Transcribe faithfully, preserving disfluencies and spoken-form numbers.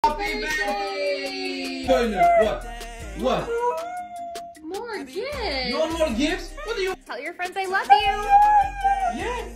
Happy birthday! What? What? More gifts. You want more gifts? What do you? Tell your friends I love you. Yeah.